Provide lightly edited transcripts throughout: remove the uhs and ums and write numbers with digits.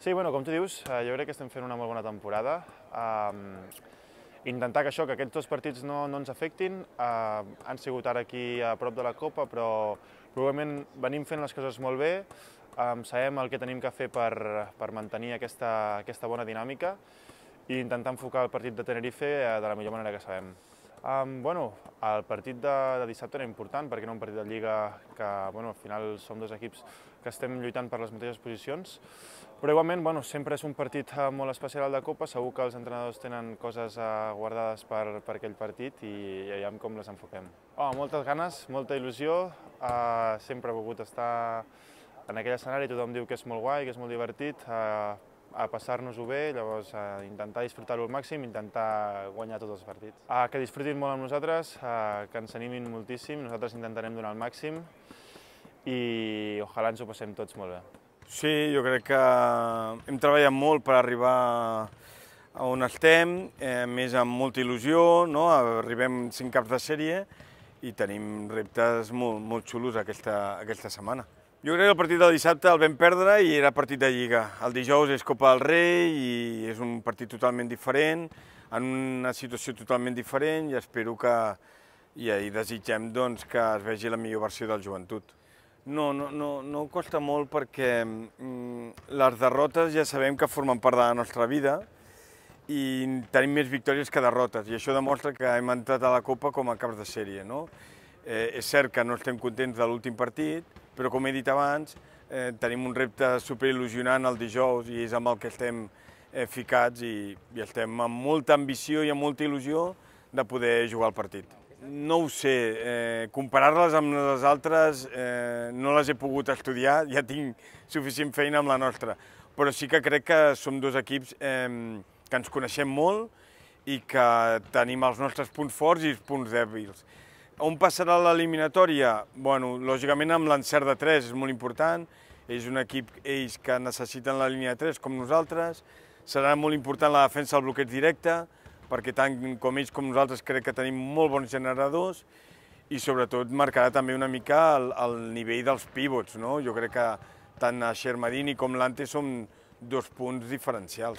Sí, bueno, com tu dius, jo crec que estem fent una molt bona temporada. Intentar que aquests dos partits no ens afectin. Han sigut ara aquí a prop de la Copa, però probablement venim fent les coses molt bé. Sabem el que tenim que fer per mantenir aquesta bona dinàmica i intentar enfocar el partit de Tenerife de la millor manera que sabem. El partit de dissabte era important perquè era un partit de Lliga que al final som dos equips que estem lluitant per les mateixes posicions, però igualment sempre és un partit molt especial al de Copa, segur que els entrenadors tenen coses guardades per aquell partit i veiem com les enfoquem. Moltes ganes, molta il·lusió, sempre he volgut estar en aquell escenari, tothom diu que és molt guai, que és molt divertit, a passar-nos-ho bé, llavors intentar disfrutar-ho al màxim, intentar guanyar tots els partits. Que disfrutin molt amb nosaltres, que ens animin moltíssim, nosaltres intentarem donar el màxim i ojalà ens ho passem tots molt bé. Sí, jo crec que hem treballat molt per arribar a on estem, més amb molta il·lusió, arribem 5 caps de sèrie i tenim reptes molt xulos aquesta setmana. Jo crec que el partit del dissabte el vam perdre i era partit de Lliga. El dijous és Copa del Rei i és un partit totalment diferent, en una situació totalment diferent i espero i desitgem que es vegi la millor versió del joventut. No costa molt perquè les derrotes ja sabem que formen part de la nostra vida i tenim més victòries que derrotes i això demostra que hem entrat a la Copa com a caps de sèrie. És cert que no estem contents de l'últim partit, però com he dit abans, tenim un repte superil·lusionant el dijous i és amb el que estem ficats i estem amb molta ambició i amb molta il·lusió de poder jugar el partit. No ho sé, comparar-les amb les altres no les he pogut estudiar, ja tinc suficient feina amb la nostra, però sí que crec que som dos equips que ens coneixem molt i que tenim els nostres punts forts i els punts dèbils. On passarà l'eliminatòria? Lògicament amb l'encert de 3 és molt important, és un equip ells que necessiten la línia de 3 com nosaltres, serà molt important la defensa del bloqueig directe, perquè tant com ells com nosaltres crec que tenim molt bons generadors i sobretot marcarà també una mica el nivell dels pívots. Jo crec que tant Shermadini com l'Ante són dos punts diferencials.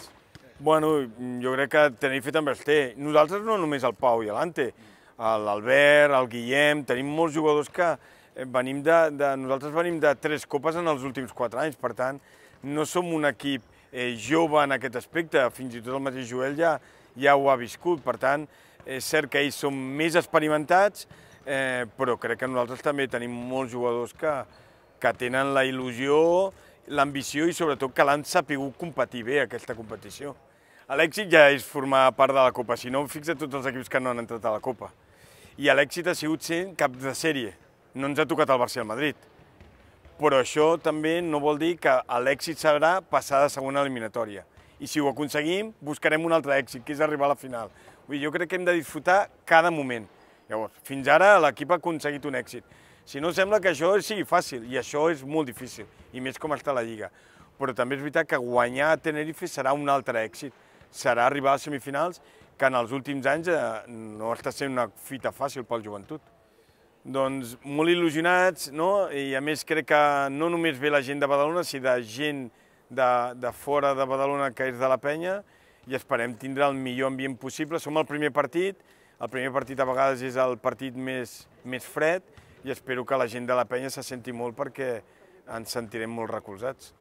Jo crec que Tenerife també els té. Nosaltres no només el Pau i l'Ante, l'Albert, el Guillem, tenim molts jugadors que nosaltres venim de 3 copes en els últims 4 anys, per tant, no som un equip jove en aquest aspecte, fins i tot el mateix Joel ja ho ha viscut, per tant, és cert que ells són més experimentats, però crec que nosaltres també tenim molts jugadors que tenen la il·lusió, l'ambició i sobretot que l'han sapigut competir bé aquesta competició. L'èxit ja és formar part de la Copa, si no, fixa't tots els equips que no han entrat a la Copa. I l'èxit ha sigut ser cap de sèrie, no ens ha tocat el Barça i el Madrid. Però això també no vol dir que l'èxit serà passar de segona eliminatòria. I si ho aconseguim, buscarem un altre èxit, que és arribar a la final. Jo crec que hem de disfrutar cada moment. Llavors, fins ara l'equip ha aconseguit un èxit. Si no, sembla que això sigui fàcil, i això és molt difícil, i més com està la Lliga. Però també és veritat que guanyar a Tenerife serà un altre èxit. Serà arribar a les semifinals, que en els últims anys no està sent una fita fàcil pel joventut. Doncs molt il·lusionats, i a més crec que no només ve la gent de Badalona, sinó de gent de fora de Badalona que és de la penya, i esperem tindre el millor ambient possible. Som el primer partit a vegades és el partit més fred, i espero que la gent de la penya se senti molt perquè ens sentirem molt recolzats.